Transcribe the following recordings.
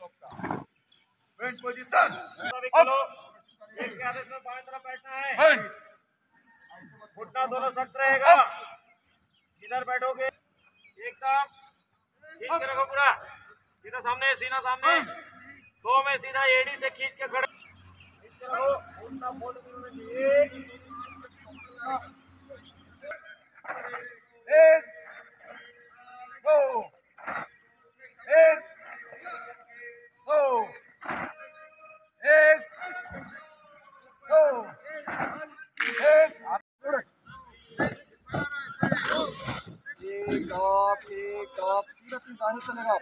Bench position अब एक के आदेश में बाएं तरफ बैठना है। घुटना दोनों सख्त रहेगा। इधर बैठोगे एकदम खींच के रखो पूरा सीधा सामने, सीना सामने। दो में सीधा एड़ी से खींच के खड़े रहो। घुटना फोल्ड करना चाहिए। एक दो एक दो एक दो एक टॉप पूरा सिंगाने चलेगा।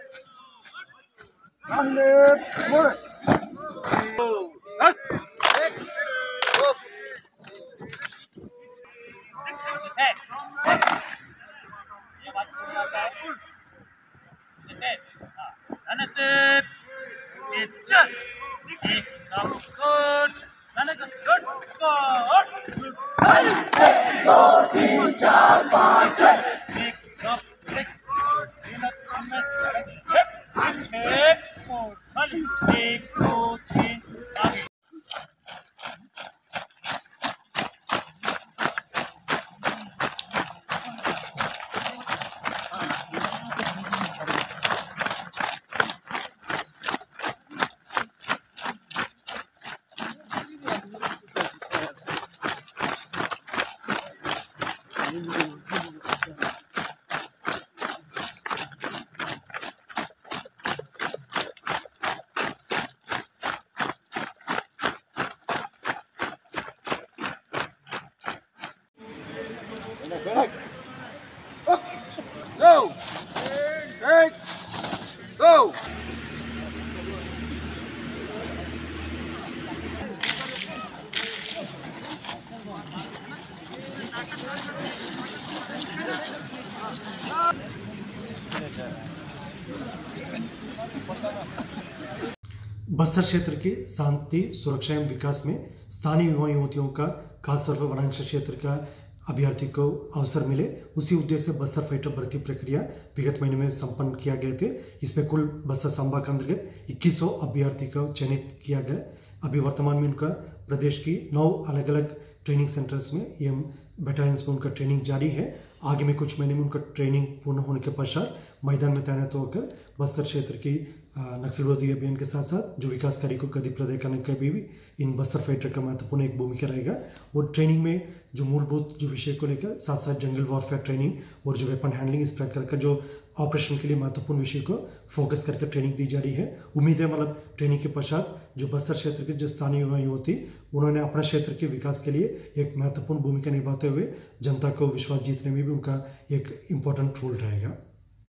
Go! Take! Go! बस्तर क्षेत्र के शांति, सुरक्षा एवं विकास में स्थानीय युवा युवतियों का खासतौर पर वनांचल क्षेत्र का अभ्यर्थी को अवसर मिले, उसी उद्देश्य से बस्तर फाइटर भर्ती प्रक्रिया विगत महीने में संपन्न किया गए थे। इसमें कुल बस्तर संभाग के अंतर्गत 2100 अभ्यर्थी को चयनित किया गया। अभी वर्तमान में उनका प्रदेश की 9 अलग अलग ट्रेनिंग सेंटर्स में एवं बटालियंस में उनका ट्रेनिंग जारी है। आगे में कुछ महीने में उनका ट्रेनिंग पूर्ण होने के पश्चात मैदान में तैनात होकर बस्तर क्षेत्र की नक्सल विरोधी अभियान के साथ साथ जो विकास कार्य को गति प्रदान करने का भी इन बस्तर फाइटर का महत्वपूर्ण एक भूमिका रहेगा। और ट्रेनिंग में जो मूलभूत जो विषय को लेकर साथ साथ जंगल वॉरफेयर ट्रेनिंग और जो वेपन हैंडलिंग इस प्रकार का जो ऑपरेशन के लिए महत्वपूर्ण विषय को फोकस करके ट्रेनिंग दी जा रही है। उम्मीद है मतलब ट्रेनिंग के पश्चात जो बस्तर क्षेत्र के जो स्थानीय युवा युवती उन्होंने अपने क्षेत्र के विकास के लिए एक महत्वपूर्ण भूमिका निभाते हुए जनता को विश्वास जीतने में भी उनका एक इम्पोर्टेंट रोल रहेगा।